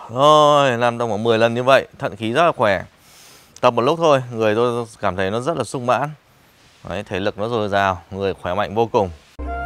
Rồi, làm tầm khoảng 10 lần như vậy, thận khí rất là khỏe. Tập một lúc thôi, người tôi cảm thấy nó rất là sung mãn. Đấy, thể lực nó dồi dào, người khỏe mạnh vô cùng.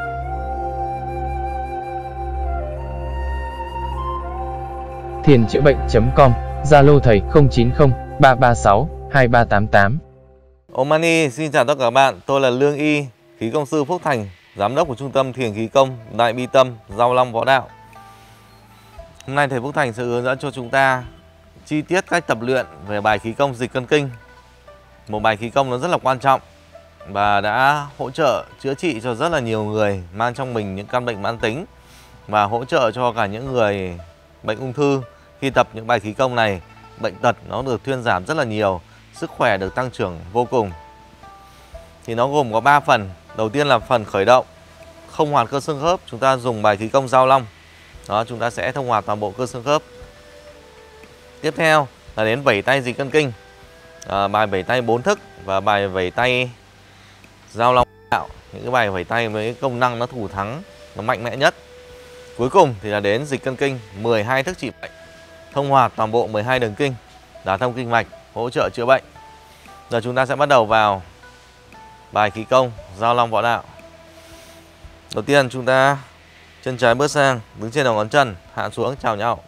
Thiền chữa bệnh.com, Zalo thầy 090 336 2388. Omani xin chào tất cả các bạn, tôi là Lương Y, khí công sư Phúc Thành, giám đốc của trung tâm Thiền khí công Đại Bi Tâm, Giao Long Võ Đạo. Hôm nay thầy Phúc Thành sẽ hướng dẫn cho chúng ta chi tiết cách tập luyện về bài khí công dịch cân kinh. Một bài khí công nó rất là quan trọng và đã hỗ trợ chữa trị cho rất là nhiều người mang trong mình những căn bệnh mãn tính, và hỗ trợ cho cả những người bệnh ung thư. Khi tập những bài khí công này, bệnh tật nó được thuyên giảm rất là nhiều, sức khỏe được tăng trưởng vô cùng. Thì nó gồm có 3 phần. Đầu tiên là phần khởi động, thông hoạt cơ xương khớp. Chúng ta dùng bài khí công Giao Long. Đó, chúng ta sẽ thông hoạt toàn bộ cơ xương khớp. Tiếp theo là đến vẩy tay dịch cân kinh, bài vẩy tay 4 thức và bài vẩy tay Giao Long Đạo. Những cái bài vẩy tay với công năng nó thủ thắng, nó mạnh mẽ nhất. Cuối cùng thì là đến dịch cân kinh, 12 thức trị bệnh, thông hoạt toàn bộ 12 đường kinh, đả thông kinh mạch, hỗ trợ chữa bệnh. Giờ chúng ta sẽ bắt đầu vào bài khí công Giao Long Võ Đạo. Đầu tiên chúng ta chân trái bước sang, đứng trên đầu ngón chân, hạ xuống chào nhau.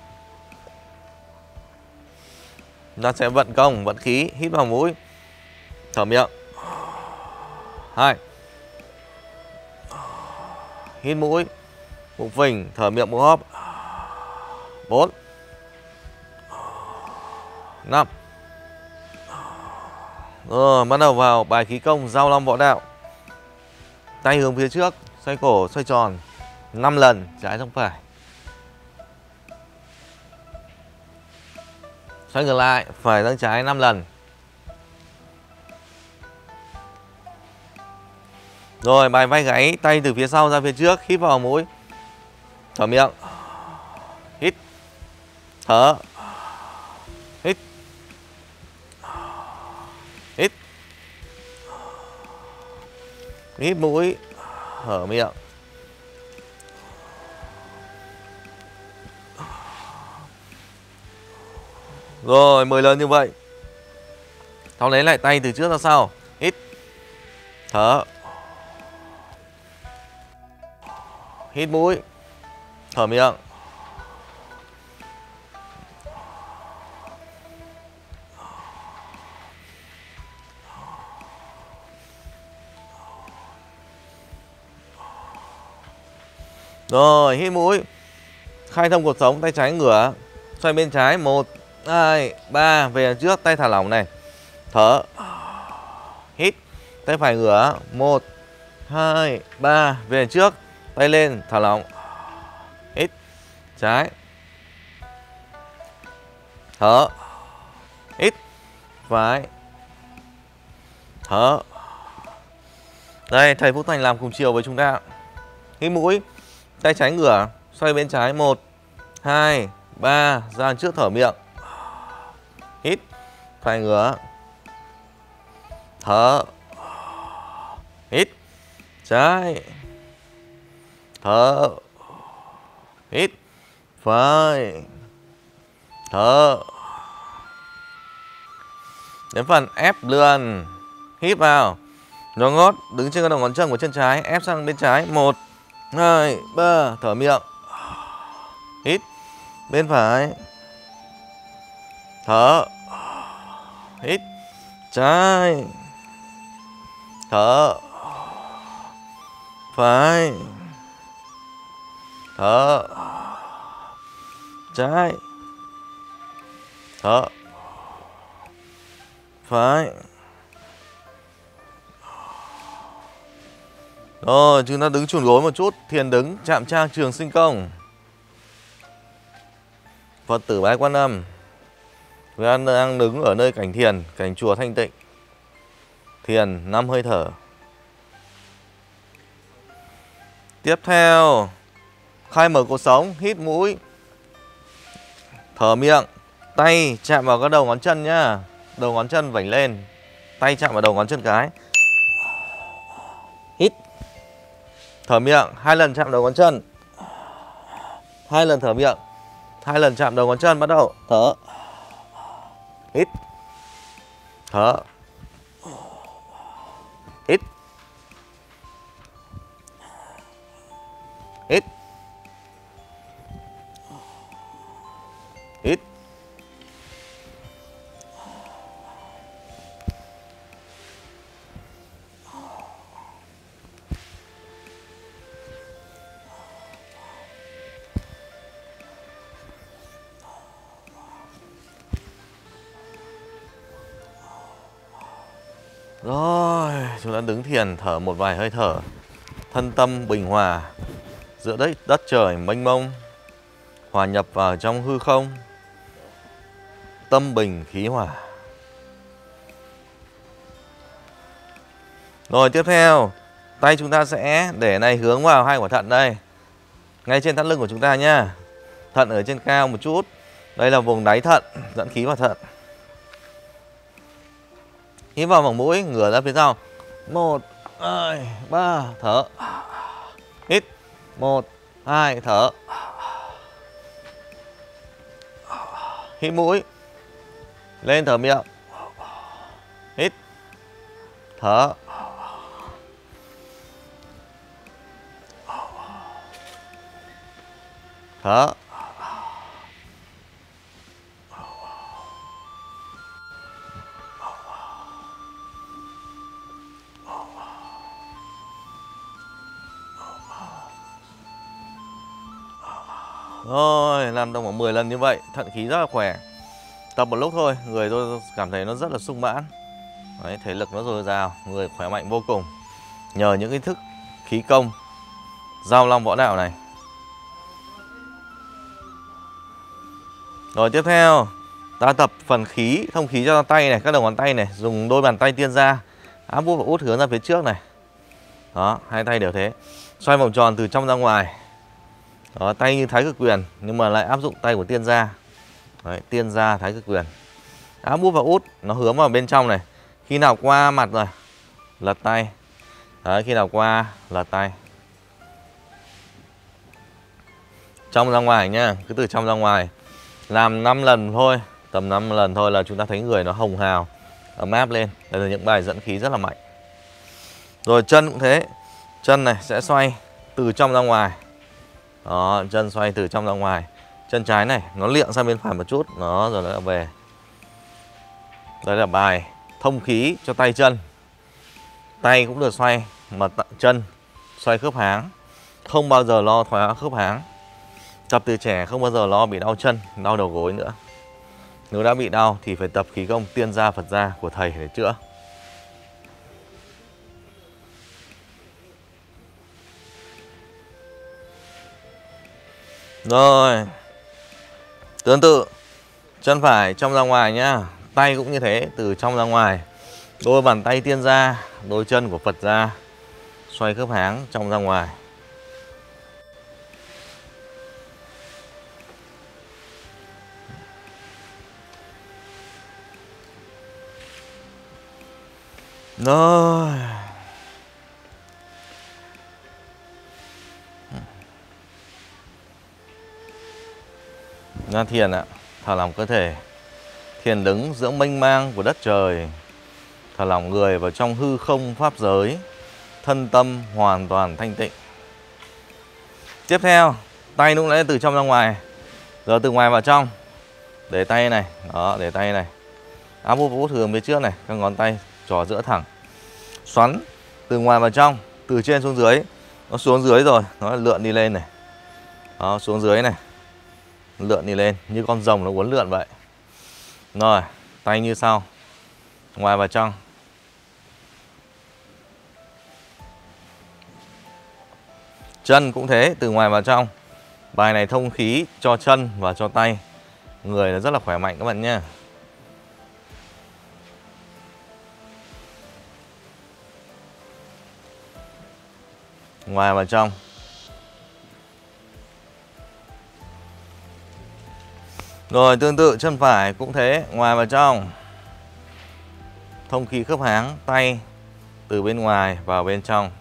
Chúng ta sẽ vận công, vận khí, hít vào mũi, thở miệng. 2. Hít mũi, bụng phình, thở miệng bụng hóp. 4. 5. Rồi, bắt đầu vào bài khí công Giao Long Võ Đạo. Tay hướng phía trước, xoay cổ, xoay tròn 5 lần, trái sang phải. Xoay ngược lại, phải sang trái 5 lần. Rồi, bài vai gáy, tay từ phía sau ra phía trước, hít vào mũi, thở miệng. Hít, thở, hít, hít, hít mũi, thở miệng. Rồi, 10 lần như vậy. Sau lấy lại tay từ trước ra sau. Hít, thở, hít mũi, thở miệng. Rồi, hít mũi, khai thông cột sống, tay trái ngửa, xoay bên trái, 1, 2, 3, về trước, tay thả lỏng này. Thở. Hít, tay phải ngửa, 1, 2, 3, về trước, tay lên, thả lỏng. Hít, trái. Thở. Hít, phải. Thở. Đây, thầy Phúc Thành làm cùng chiều với chúng ta. Hít mũi, tay trái ngửa, xoay bên trái, 1, 2, 3, ra trước, thở miệng. Hít, phải ngửa. Thở. Hít, trái. Thở. Hít, phải. Thở. Đến phần ép lườn. Hít vào, nhón gót, đứng trên cái đầu ngón chân của chân trái, ép sang bên trái, 1, 2, 3, thở miệng. Hít, bên phải. Thở. Hít, trái. Thở. Phải. Thở. Trái. Thở. Phải. Rồi, chúng ta đứng chùn gối một chút, thiền đứng, chạm trang trường sinh công. Phật tử Bái Quan Âm. Chúng ta đang đứng ở nơi cảnh thiền, cảnh chùa thanh tịnh. Thiền 5 hơi thở. Tiếp theo, khai mở cột sống, hít mũi, thở miệng, tay chạm vào cái đầu ngón chân nhá. Đầu ngón chân vảnh lên, tay chạm vào đầu ngón chân cái. Hít, thở miệng, 2 lần chạm đầu ngón chân, 2 lần thở miệng. 2 lần chạm đầu ngón chân, bắt đầu thở. Hít. Thở. Hít. Hít. Hít. Rồi, chúng ta đứng thiền thở một vài hơi thở. Thân tâm bình hòa giữa đất trời mênh mông, hòa nhập vào trong hư không. Tâm bình khí hòa. Rồi tiếp theo, tay chúng ta sẽ để này hướng vào hai quả thận đây, ngay trên thắt lưng của chúng ta nhá. Thận ở trên cao một chút. Đây là vùng đáy thận, dẫn khí vào thận. Hít vào bằng mũi, ngửa ra phía sau. 1, 2, 3, thở. Hít. 1, 2, thở. Hít mũi. Lên thở miệng. Hít. Thở. Thở. Rồi, làm trong khoảng 10 lần như vậy, thận khí rất là khỏe. Tập một lúc thôi, người tôi cảm thấy nó rất là sung mãn. Đấy, thể lực nó dồi dào, người khỏe mạnh vô cùng. Nhờ những cái thức khí công Giao Long Võ Đạo này. Rồi tiếp theo, ta tập phần khí, thông khí cho tay này, các đầu ngón tay này, dùng đôi bàn tay tiên ra, áp út và út hướng ra phía trước này. Đó, hai tay đều thế. Xoay vòng tròn từ trong ra ngoài. Đó, tay như Thái Cực Quyền nhưng mà lại áp dụng tay của tiên gia. Đấy, tiên gia Thái Cực Quyền. Áp bút và út nó hướng vào bên trong này. Khi nào qua mặt rồi lật tay. Đấy, khi nào qua lật tay. Trong ra ngoài nhá, cứ từ trong ra ngoài. Làm 5 lần thôi, tầm 5 lần thôi là chúng ta thấy người nó hồng hào, ấm áp lên. Đây là những bài dẫn khí rất là mạnh. Rồi chân cũng thế. Chân này sẽ xoay từ trong ra ngoài. Đó, chân xoay từ trong ra ngoài. Chân trái này nó liệng sang bên phải một chút. Đó, rồi lại về. Đây là bài thông khí cho tay chân. Tay cũng được xoay, mà chân xoay khớp háng. Không bao giờ lo thoái hóa khớp háng. Tập từ trẻ không bao giờ lo bị đau chân, đau đầu gối nữa. Nếu đã bị đau thì phải tập khí công tiên gia Phật gia của thầy để chữa. Rồi, tương tự, chân phải trong ra ngoài nhá. Tay cũng như thế, từ trong ra ngoài. Đôi bàn tay tiên gia, đôi chân của Phật gia. Xoay khớp háng trong ra ngoài. Rồi. Ra thiền ạ, thả lỏng cơ thể. Thiền đứng giữa mênh mang của đất trời. Thả lỏng người vào trong hư không pháp giới. Thân tâm hoàn toàn thanh tịnh. Tiếp theo, tay lúc nãy từ trong ra ngoài. Giờ từ ngoài vào trong. Để tay này, đó, để tay này. Áp út hướng phía trước này, các ngón tay trỏ giữa thẳng. Xoắn từ ngoài vào trong, từ trên xuống dưới. Nó xuống dưới rồi, nó lượn đi lên này. Đó, xuống dưới này. Lượn đi lên, như con rồng nó uốn lượn vậy. Rồi, tay như sau. Ngoài vào trong. Chân cũng thế, từ ngoài vào trong. Bài này thông khí cho chân và cho tay. Người nó rất là khỏe mạnh các bạn nhé. Ngoài vào trong. Rồi tương tự chân phải cũng thế, ngoài vào trong. Thông khí khớp háng, tay từ bên ngoài vào bên trong.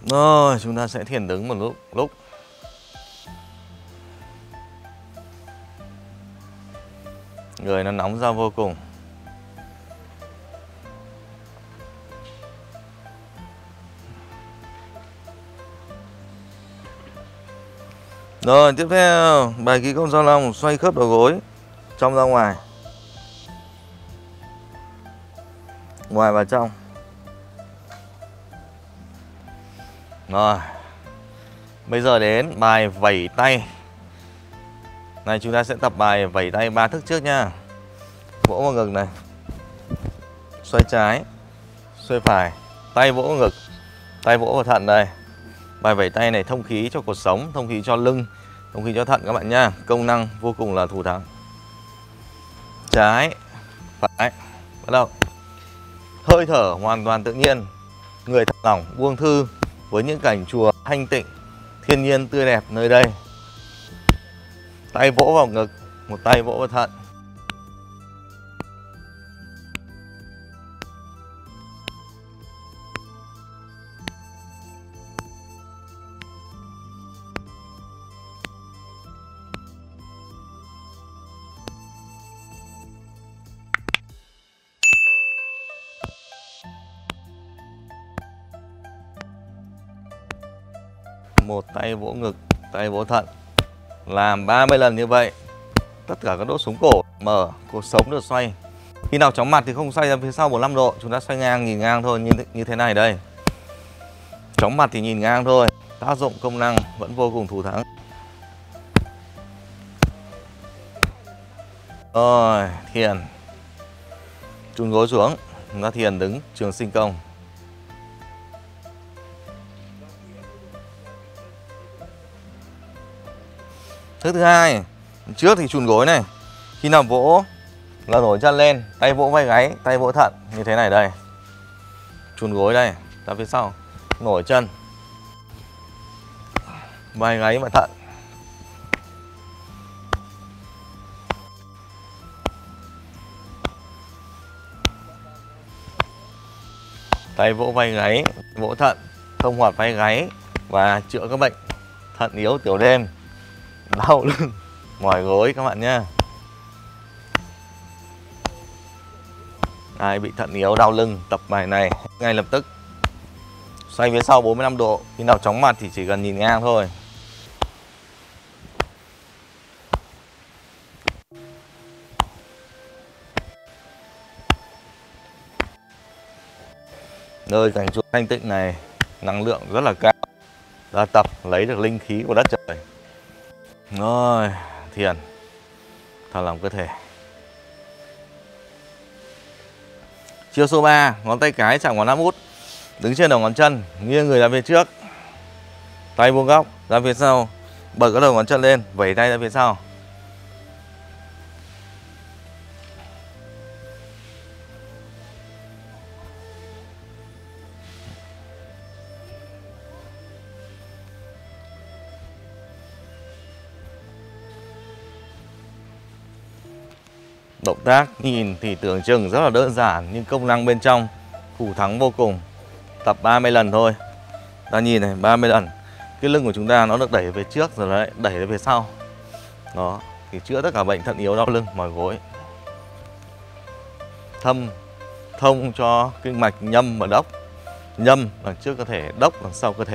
Rồi chúng ta sẽ thiền đứng một lúc. Người nó nóng ra vô cùng. Rồi tiếp theo bài khí công giao long, xoay khớp đầu gối trong ra ngoài, ngoài vào trong. Rồi bây giờ đến bài vẩy tay. Này chúng ta sẽ tập bài vẩy tay 3 thức trước nha. Vỗ vào ngực này, xoay trái, xoay phải, tay vỗ vào ngực, tay vỗ vào thận đây. Bài vẩy tay này thông khí cho cột sống, thông khí cho lưng, thông khí cho thận các bạn nha. Công năng vô cùng là thủ thắng. Trái, phải, bắt đầu. Hơi thở hoàn toàn tự nhiên, người thả lỏng, buông thư với những cảnh chùa thanh tịnh, thiên nhiên tươi đẹp nơi đây. Tay vỗ vào ngực, một tay vỗ vào thận. Một tay vỗ ngực, tay vỗ thận. Làm 30 lần như vậy. Tất cả các đốt sống cổ mở, cột sống được xoay. Khi nào chóng mặt thì không xoay ra phía sau 45 độ, chúng ta xoay ngang, nhìn ngang thôi, như thế này đây. Chóng mặt thì nhìn ngang thôi. Tác dụng công năng vẫn vô cùng thủ thắng. Rồi, thiền. Chùn gối xuống, chúng ta thiền đứng trường sinh công. Thức thứ hai, trước thì chùn gối này. Khi nào vỗ là nổi chân lên, tay vỗ vai gáy, tay vỗ thận như thế này đây. Chùn gối đây, ra phía sau, nổi chân, vai gáy và thận. Tay vỗ vai gáy, vỗ thận, thông hoạt vai gáy và chữa các bệnh thận yếu tiểu đêm, đau lưng, mỏi gối các bạn nhé. Ai bị thận yếu đau lưng tập bài này ngay lập tức. Xoay phía sau 45 độ. Khi nào chóng mặt thì chỉ cần nhìn ngang thôi. Nơi cảnh chùa thanh tịnh này năng lượng rất là cao. Đã tập lấy được linh khí của đất trời. Rồi, thiền, thả lỏng cơ thể. Chiêu số 3, ngón tay cái chạm ngón áp út, đứng trên đầu ngón chân, nghiêng người ra phía trước, tay vuông góc ra phía sau, bật các đầu ngón chân lên, vẩy tay ra phía sau. Động tác nhìn thì tưởng chừng rất là đơn giản, nhưng công năng bên trong thủ thắng vô cùng. Tập 30 lần thôi. Ta nhìn này, 30 lần. Cái lưng của chúng ta nó được đẩy về trước rồi đấy, đẩy về phía sau. Đó, thì chữa tất cả bệnh thận yếu, đau lưng, mỏi gối. Thông cho kinh mạch nhâm và đốc. Nhâm đằng trước cơ thể, đốc đằng sau cơ thể.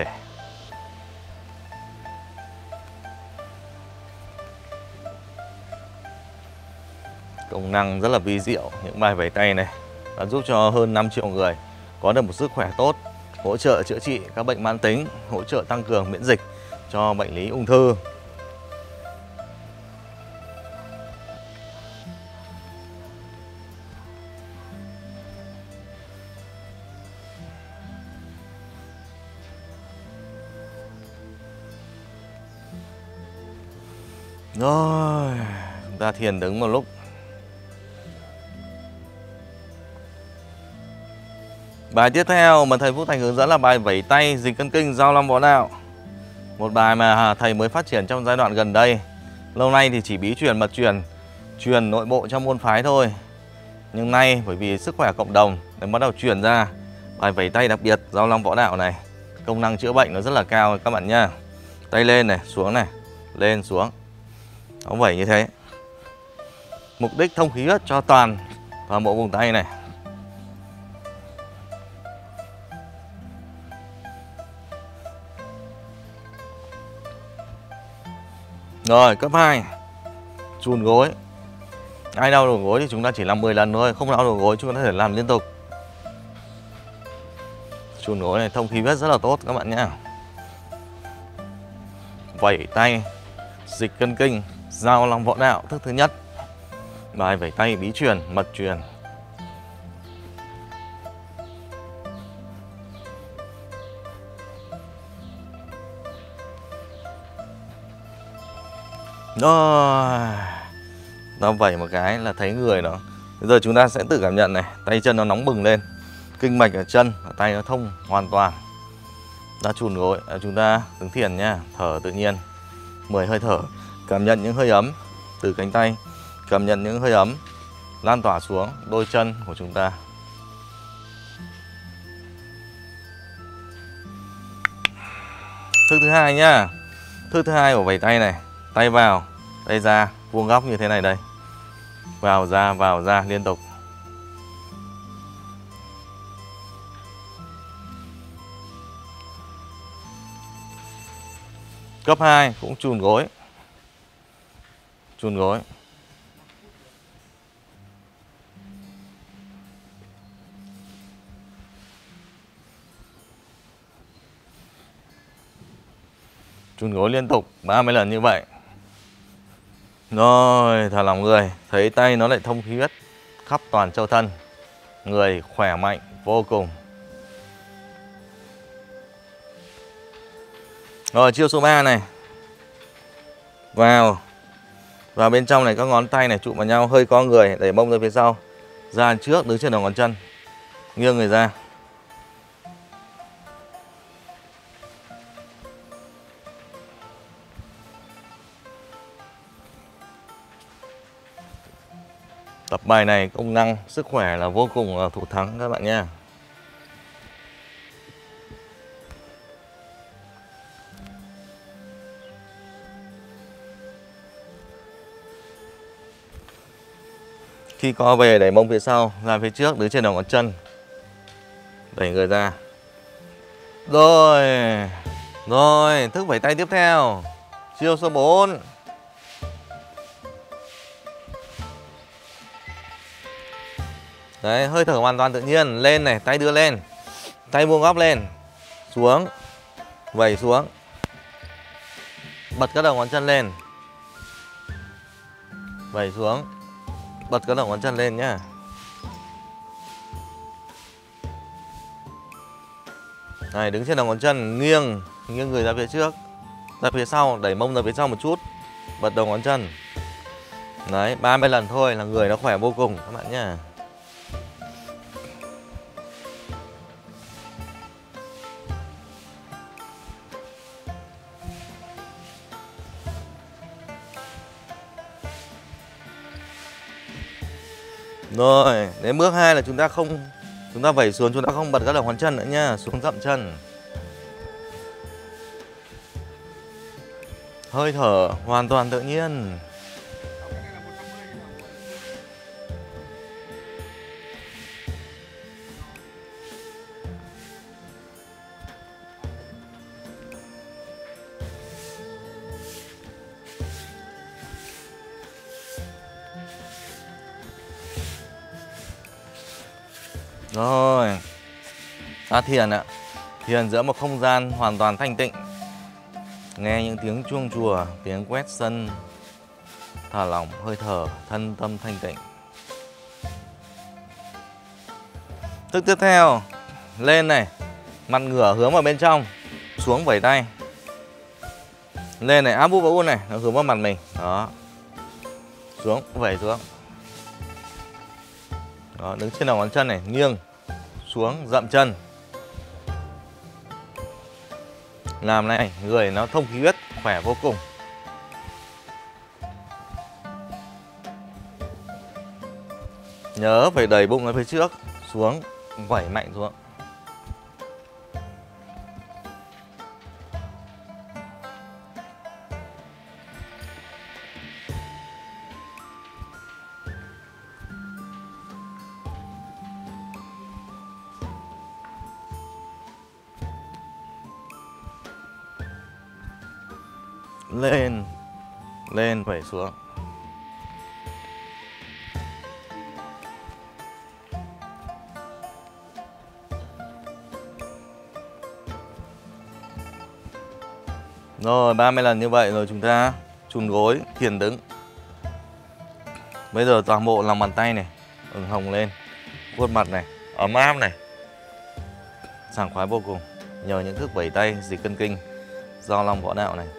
Công năng rất là vi diệu. Những bài vẩy tay này đã giúp cho hơn 5 triệu người có được một sức khỏe tốt, hỗ trợ chữa trị các bệnh mãn tính, hỗ trợ tăng cường miễn dịch cho bệnh lý ung thư. Rồi, chúng ta thiền đứng một lúc. Bài tiếp theo mà thầy Phúc Thành hướng dẫn là bài vẩy tay dịch cân kinh giao long võ đạo. Một bài mà thầy mới phát triển trong giai đoạn gần đây. Lâu nay thì chỉ bí truyền, mật truyền nội bộ trong môn phái thôi. Nhưng nay bởi vì sức khỏe cộng đồng nên bắt đầu truyền ra bài vẩy tay đặc biệt giao long võ đạo này. Công năng chữa bệnh nó rất là cao các bạn nhá. Tay lên này, lên xuống. Nó vẩy như thế. Mục đích thông khí huyết cho toàn bộ vùng tay này. Rồi, cấp 2. Chùn gối. Ai đau đầu gối thì chúng ta chỉ làm 10 lần thôi, không đau đầu gối chúng ta có thể làm liên tục. Chùn gối này thông khí huyết rất là tốt các bạn nhé. Vẩy tay, dịch cân kinh, giao long võ đạo thức thứ nhất. Bài vẩy tay bí truyền, mật truyền. Rồi, nó vẩy một cái là thấy người nó. Bây giờ chúng ta sẽ tự cảm nhận này, tay chân nó nóng bừng lên, kinh mạch ở chân, ở tay nó thông hoàn toàn. Ta chùn gối, chúng ta đứng thiền nha, thở tự nhiên, 10 hơi thở, cảm nhận những hơi ấm từ cánh tay, cảm nhận những hơi ấm lan tỏa xuống đôi chân của chúng ta. Thức thứ hai nhá. Thức thứ hai của vẩy tay này, tay vào, tay ra, vuông góc như thế này đây. Vào ra liên tục. Cấp 2 cũng chùn gối. Chùn gối. Chùn gối liên tục 30 lần như vậy. Rồi, thả lỏng người, thấy tay nó lại thông khí huyết khắp toàn châu thân. Người khỏe mạnh vô cùng. Rồi, chiêu số 3 này. Vào bên trong này, các ngón tay này chụm vào nhau, hơi co người, đẩy mông ra phía sau. Ra trước, đứng trên đầu ngón chân. Nghiêng người ra. Tập bài này công năng sức khỏe là vô cùng thủ thắng các bạn nhé. Khi co về đẩy mông phía sau, ra phía trước, đứng trên đầu ngón chân. Đẩy người ra. Rồi, thức vẩy tay tiếp theo. Chiêu số 4. Đấy, hơi thở hoàn toàn tự nhiên. Lên này, tay đưa lên, tay vuông góc lên, xuống, vẩy xuống, bật các đầu ngón chân lên, vẩy xuống, bật các đầu ngón chân lên nhá. Này, đứng trên đầu ngón chân, nghiêng người ra phía trước, ra phía sau, đẩy mông ra phía sau một chút, bật đầu ngón chân. Đấy, 30 lần thôi là người nó khỏe vô cùng các bạn nhá. Rồi, đến bước 2 là chúng ta vẩy xuống, chúng ta không bật các đầu ngón chân nữa nhá, xuống dậm chân. Hơi thở hoàn toàn tự nhiên. Rồi, ta thiền ạ. Thiền giữa một không gian hoàn toàn thanh tịnh. Nghe những tiếng chuông chùa, tiếng quét sân. Thả lỏng hơi thở, thân tâm thanh tịnh. Thức tiếp theo, lên này, mặt ngửa hướng vào bên trong, xuống vẩy tay. Lên này, áp bút vào út này, nó hướng vào mặt mình. Đó. Xuống, vẩy xuống. Đó, đứng trên đầu ngón chân này, nghiêng xuống, dậm chân. Làm này, người nó thông khí huyết, khỏe vô cùng. Nhớ phải đẩy bụng ở phía trước, xuống, vẩy mạnh xuống. lên, lên, vẩy xuống. Rồi 30 lần như vậy rồi chúng ta chùn gối, thiền đứng. Bây giờ toàn bộ lòng bàn tay này ửng hồng lên, khuôn mặt này ấm áp này, sảng khoái vô cùng nhờ những thức vẩy tay dịch cân kinh do long võ đạo này.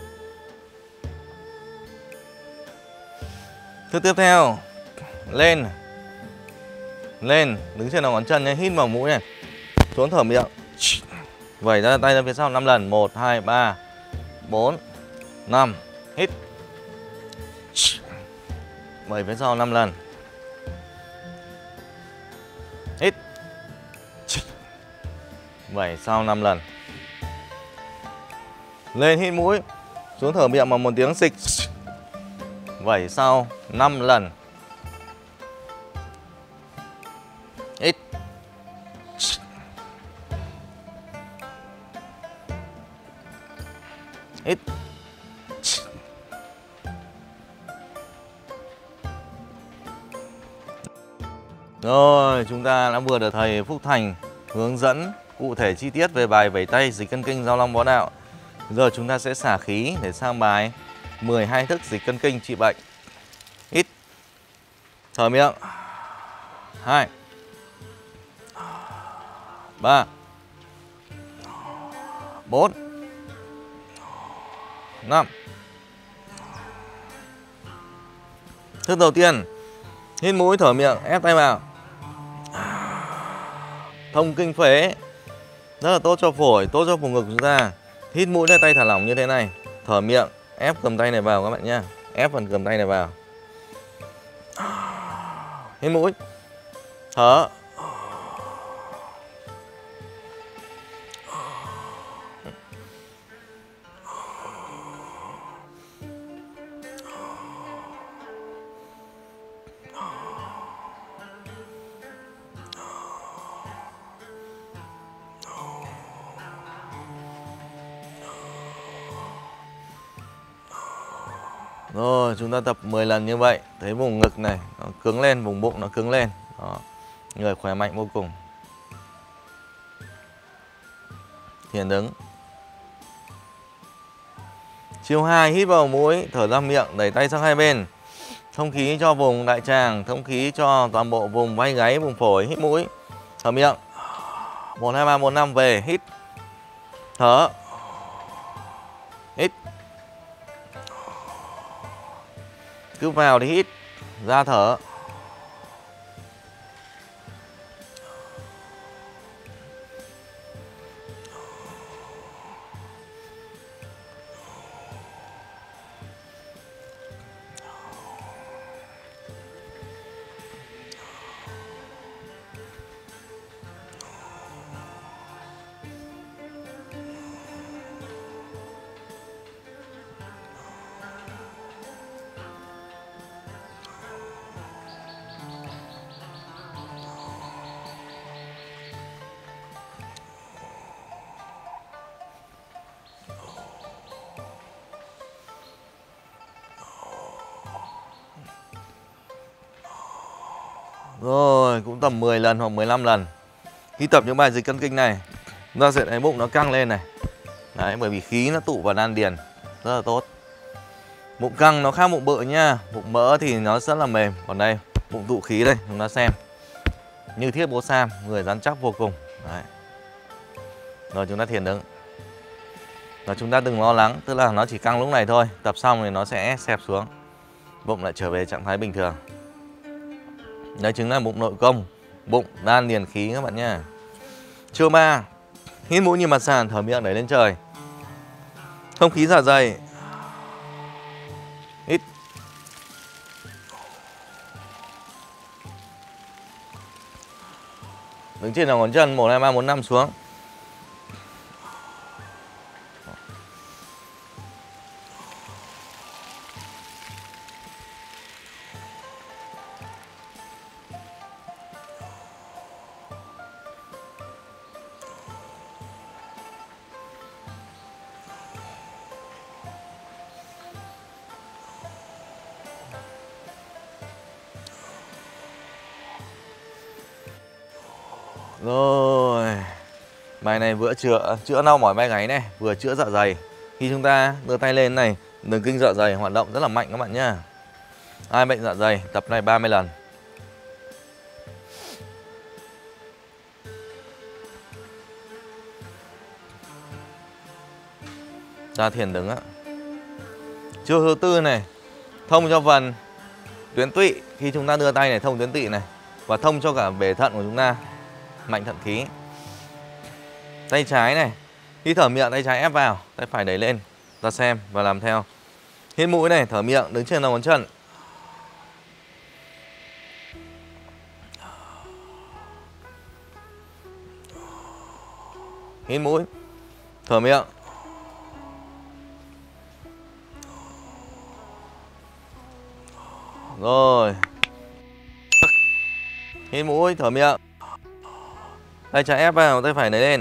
Thức tiếp theo, lên, lên, đứng trên đầu ngón chân nhé, hít vào mũi này, xuống thở miệng, vẩy ra tay ra phía sau 5 lần, 1, 2, 3, 4, 5, hít, vẩy phía sau 5 lần, hít, vẩy sau 5 lần, lên hít mũi, xuống thở miệng bằng một tiếng xịch, vẩy sau 5 lần, hít, hít, rồi chúng ta đã vừa được thầy Phúc Thành hướng dẫn cụ thể chi tiết về bài vẩy tay dịch cân kinh giao long võ đạo. Giờ chúng ta sẽ xả khí để sang bài 12 thức dịch cân kinh trị bệnh. Hít, thở miệng, 2, 3, 4, 5. Thức đầu tiên, hít mũi thở miệng, ép tay vào, thông kinh phế, rất là tốt cho phổi, tốt cho vùng ngực chúng ta. Hít mũi ra, tay thả lỏng như thế này, thở miệng, ép cầm tay này vào các bạn nhé, ép phần cầm tay này vào. Hít mũi, thở, rồi chúng ta tập 10 lần như vậy. Thấy vùng ngực này nó cứng lên, vùng bụng nó cứng lên. Đó. Người khỏe mạnh vô cùng. Thiền đứng. Chiêu 2, hít vào mũi, thở ra miệng, đẩy tay sang hai bên. Thông khí cho vùng đại tràng, thông khí cho toàn bộ vùng vai gáy, vùng phổi. Hít mũi, thở miệng, 1, 2, 3, 4, 5 về. Hít, thở, hít, cứ vào thì hít, ra thở. Rồi, cũng tầm 10 lần hoặc 15 lần. Khi tập những bài dịch cân kinh này, chúng ta sẽ thấy bụng nó căng lên này. Đấy, bởi vì khí nó tụ vào đan điền rất là tốt. Bụng căng nó khác bụng bự nhá. Bụng mỡ thì nó rất là mềm. Còn đây, bụng tụ khí đây, chúng ta xem. Như thiết bố sam, người rắn chắc vô cùng. Đấy. Rồi chúng ta thiền đứng. Và chúng ta đừng lo lắng, tức là nó chỉ căng lúc này thôi. Tập xong thì nó sẽ xẹp xuống. Bụng lại trở về trạng thái bình thường. Đấy chính là bụng nội công, bụng đan điền khí các bạn nhé. Chiêu 3, hít mũi như mặt sàn, thở miệng đẩy lên trời. Thông khí dạ dày. Hít. Đứng trên đầu ngón chân, 1, 2, 3, 4, 5 xuống. Rồi. Bài này vừa chữa đau mỏi vai gáy này, vừa chữa dạ dày. Khi chúng ta đưa tay lên này, đường kinh dạ dày hoạt động rất là mạnh các bạn nhá. Ai bệnh dạ dày, tập này 30 lần. Ra thiền đứng á. Chiêu thứ tư này, thông cho phần tuyến tụy. Khi chúng ta đưa tay này thông tuyến tụy này và thông cho cả bể thận của chúng ta, mạnh thận khí. Tay trái này, khi thở miệng tay trái ép vào, tay phải đẩy lên. Ta xem và làm theo. Hít mũi này, thở miệng đứng trên đầu ngón chân. Hít mũi, thở miệng. Rồi. Hít mũi, thở miệng. Tay trái ép vào, tay phải đẩy lên.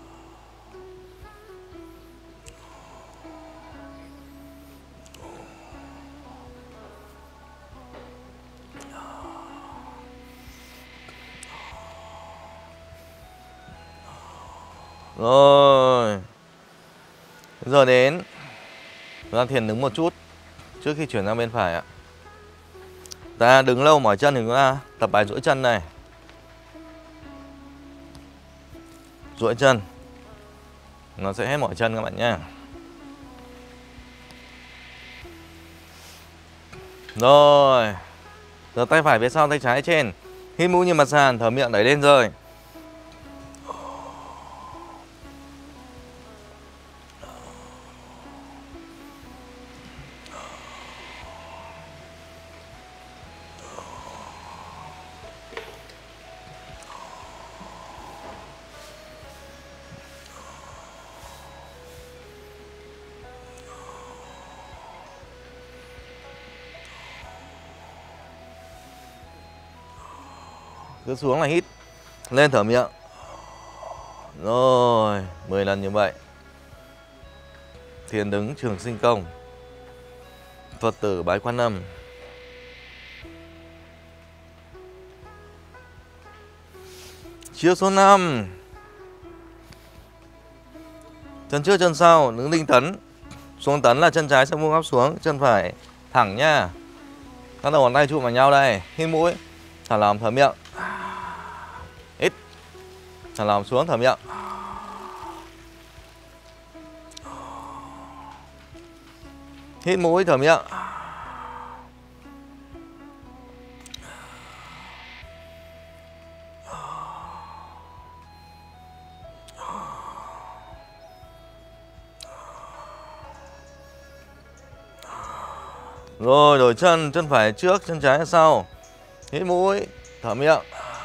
Rồi. Giờ đến chúng ta thiền đứng một chút trước khi chuyển sang bên phải ạ. Ta đứng lâu mỏi chân thì chúng ta tập bài duỗi chân này. Duỗi chân. Nó sẽ hết mỏi chân các bạn nhé. Rồi. Giờ tay phải phía sau, tay trái trên. Hít mũi như mặt sàn, thở miệng đẩy lên rồi. Cứ xuống là hít. Lên thở miệng. Rồi, 10 lần như vậy. Thiền đứng Trường Sinh Công. Phật tử Bái Quan Âm. Chiêu số 5. Chân trước chân sau, đứng đinh tấn. Xuống tấn là chân trái sẽ vuông góc xuống, chân phải thẳng nhá. Các đầu ngón tay chụm vào nhau đây. Hít mũi, thả lỏng thở miệng. Ít. Thả lỏng xuống thở miệng. Hít mũi thở miệng. Rồi đổi chân, chân phải trước, chân trái sau. Hít mũi, thở miệng.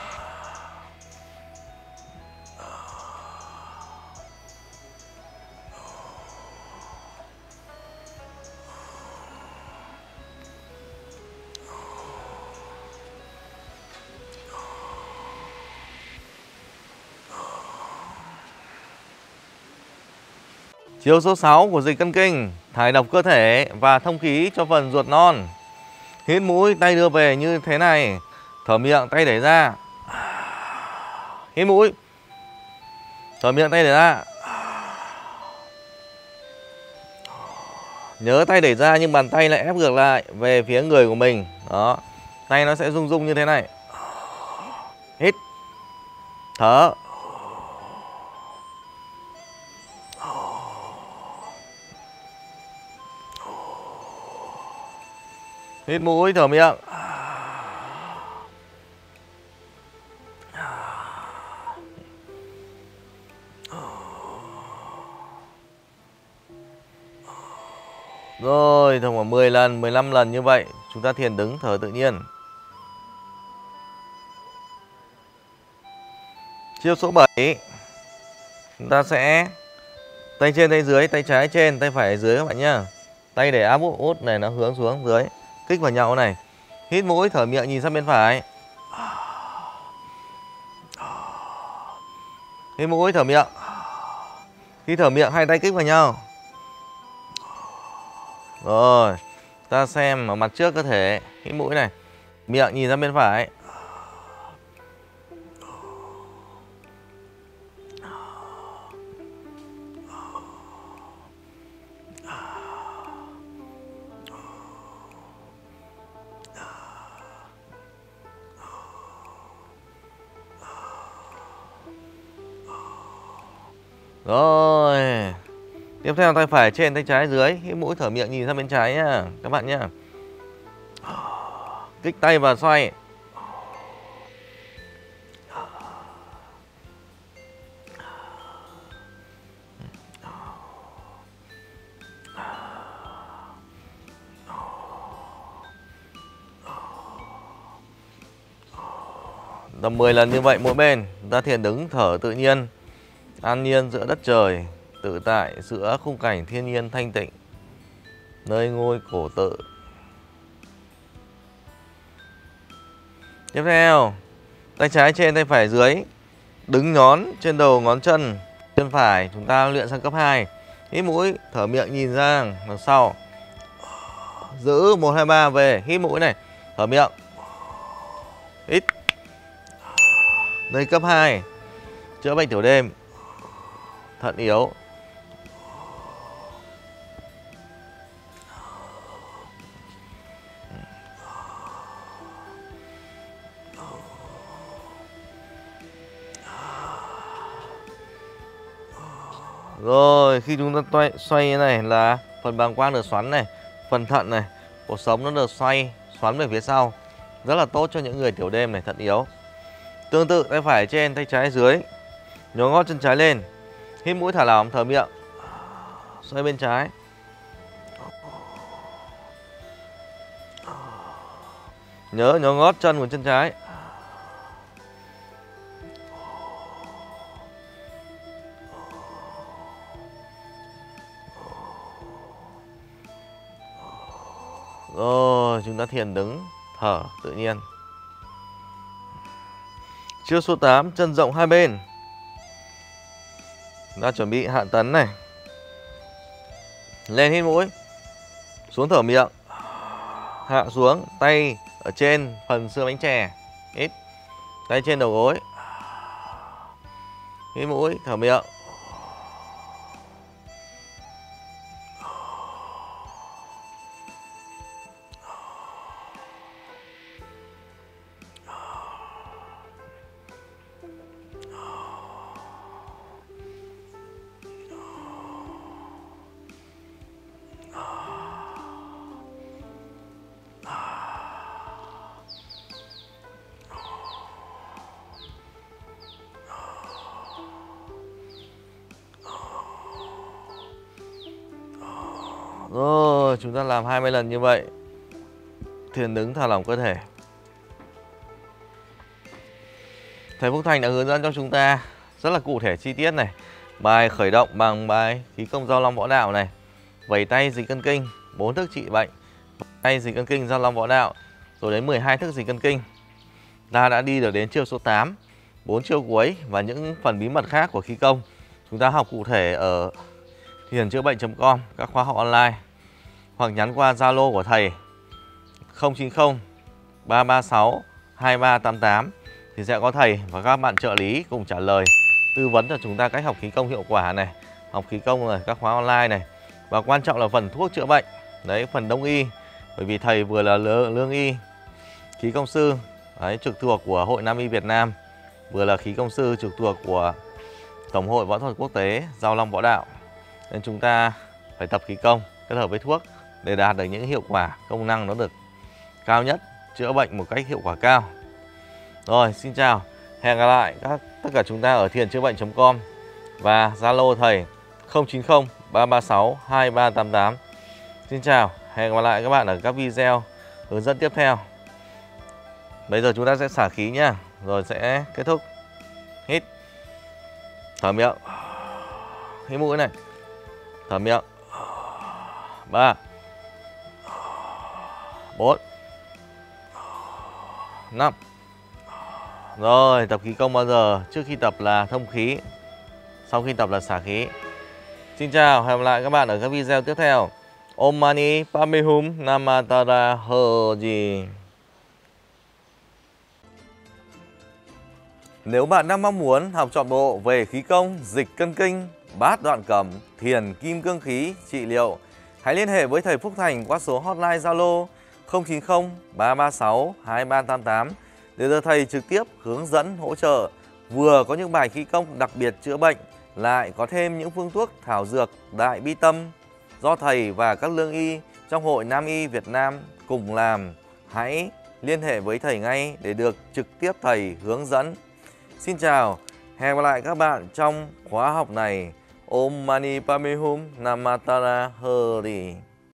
Chiêu số 6 của dịch cân kinh, thải độc cơ thể và thông khí cho phần ruột non. Hít mũi, tay đưa về như thế này. Thở miệng, tay đẩy ra. Hít mũi. Thở miệng, tay đẩy ra. Nhớ tay đẩy ra nhưng bàn tay lại ép ngược lại về phía người của mình. Đó. Tay nó sẽ rung rung như thế này. Hít. Thở. Hít mũi, thở miệng. Rồi, tầm khoảng 10 lần, 15 lần như vậy. Chúng ta thiền đứng, thở tự nhiên. Chiêu số 7. Chúng ta sẽ tay trên, tay dưới, tay trái trên, tay phải dưới các bạn nhá. Tay để áp út này nó hướng xuống dưới. Kích vào nhau này. Hít mũi, thở miệng nhìn sang bên phải. Hít mũi, thở miệng. Khi thở miệng hai tay kích vào nhau. Rồi, ta xem ở mặt trước cơ thể. Hít mũi này. Miệng nhìn ra bên phải. Rồi. Tiếp theo tay phải trên, tay trái dưới. Hít mũi thở miệng nhìn sang bên trái nhá các bạn nhá. Kích tay và xoay. Tầm 10 lần như vậy mỗi bên. Chúng ta thiền đứng thở tự nhiên, an nhiên giữa đất trời, tự tại giữa khung cảnh thiên nhiên thanh tịnh, nơi ngôi cổ tự. Tiếp theo, tay trái trên, tay phải dưới. Đứng nhón trên đầu ngón chân. Chân phải chúng ta luyện sang cấp 2. Hít mũi, thở miệng nhìn ra đằng sau. Giữ 1, 2, 3 về. Hít mũi này, thở miệng. Hít. Đây cấp 2. Chữa bệnh tiểu đêm. Thận yếu. Rồi khi chúng ta xoay như này là phần bàng quang được xoắn này, phần thận này, cột sống nó được xoắn về phía sau. Rất là tốt cho những người tiểu đêm này, thận yếu. Tương tự tay phải trên, tay trái dưới. Nhó ngón chân trái lên. Hít mũi thả lỏng, thở miệng. Xoay bên trái. Nhớ nhó ngót chân của chân trái. Rồi chúng ta thiền đứng thở tự nhiên. Chiêu số 8, chân rộng hai bên. Chúng ta chuẩn bị hạ tấn này. Lên hít mũi. Xuống thở miệng. Hạ xuống, tay ở trên phần xương bánh chè. Hít. Tay trên đầu gối. Hít mũi, thở miệng. Rồi chúng ta làm 20 lần như vậy. Thiền đứng thả lỏng cơ thể. Thầy Phúc Thành đã hướng dẫn cho chúng ta rất là cụ thể chi tiết này. Bài khởi động bằng bài khí công Giao Long Võ Đạo này. Vẩy tay dịch cân kinh, 4 thức trị bệnh. Tay dịch cân kinh Giao Long Võ Đạo. Rồi đến 12 thức dịch cân kinh. Ta đã đi được đến chiêu số 8, 4 chiêu cuối và những phần bí mật khác của khí công. Chúng ta học cụ thể ở thienchữa bệnh.com, các khóa học online, hoặc nhắn qua Zalo của thầy 090 336 2388 thì sẽ có thầy và các bạn trợ lý cùng trả lời, tư vấn cho chúng ta cách học khí công hiệu quả này, học khí công này, các khóa online này, và quan trọng là phần thuốc chữa bệnh đấy, phần đông y, bởi vì thầy vừa là lương y, khí công sư đấy, trực thuộc của Hội Nam y Việt Nam, vừa là khí công sư trực thuộc của Tổng hội Võ thuật Quốc tế Giao Long Võ Đạo. Nên chúng ta phải tập khí công kết hợp với thuốc để đạt được những hiệu quả công năng nó được cao nhất, chữa bệnh một cách hiệu quả cao. Rồi, xin chào, hẹn gặp lại tất cả chúng ta ở thienchữa bệnh.com và Zalo thầy 090 336 2388. Xin chào, hẹn gặp lại các bạn ở các video hướng dẫn tiếp theo. Bây giờ chúng ta sẽ xả khí nhá, rồi sẽ kết thúc. Hít, thở miệng, hít mũi này, thở miệng. 3 4 5. Rồi, tập khí công bao giờ trước khi tập là thông khí, sau khi tập là xả khí. Xin chào, hẹn gặp lại các bạn ở các video tiếp theo. Om Mani Padme Hum Namatara Hoji. Nếu bạn đang mong muốn học trọn bộ về khí công, dịch cân kinh, bát đoạn cầm, thiền kim cương khí, trị liệu, hãy liên hệ với thầy Phúc Thành qua số hotline Zalo 090 336 2388 để được thầy trực tiếp hướng dẫn hỗ trợ, vừa có những bài khí công đặc biệt chữa bệnh, lại có thêm những phương thuốc thảo dược đại bi tâm do thầy và các lương y trong Hội Nam y Việt Nam cùng làm, hãy liên hệ với thầy ngay để được trực tiếp thầy hướng dẫn. Xin chào, hẹn gặp lại các bạn trong khóa học này. Om Mani Padme Hum Namatara Hari.